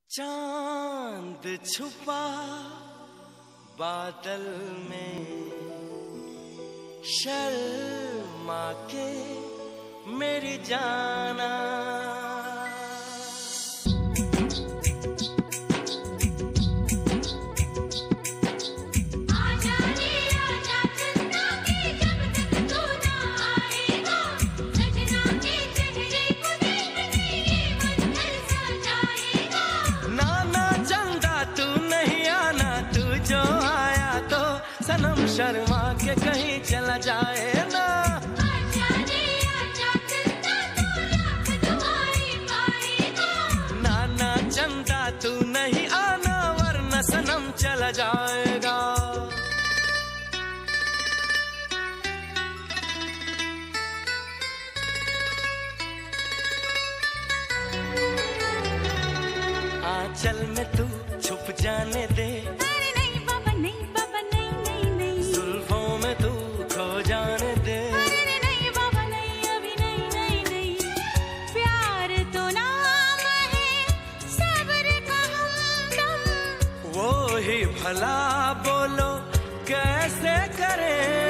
चांद छुपा बादल में, शर्मा के मेरी जाना। सनम शर्मा के कहीं चला जाए ना। नाना चंदा तू नहीं आना, वरना सनम चला जाएगा। आंचल में तू छुप जाने दे, जाने दे। अरे नहीं बाबा नहीं, अभी नहीं नहीं नहीं। प्यार तो नाम है सब्र का हमदम, वो ही भला बोलो कैसे करें।